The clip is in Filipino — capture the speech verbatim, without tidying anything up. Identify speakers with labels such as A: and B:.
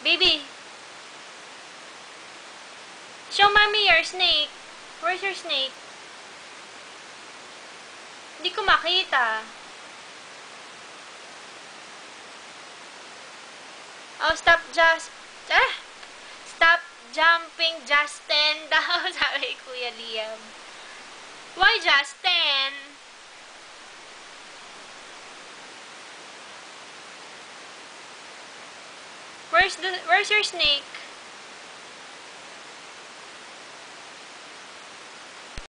A: Baby! Show mommy your snake. Where's your snake? Hindi ko makita. Oh, stop just... Ah! Stop jumping, Justin. Daw, sabi Kuya Liam. Why, Justin? Where's the... Where's your snake?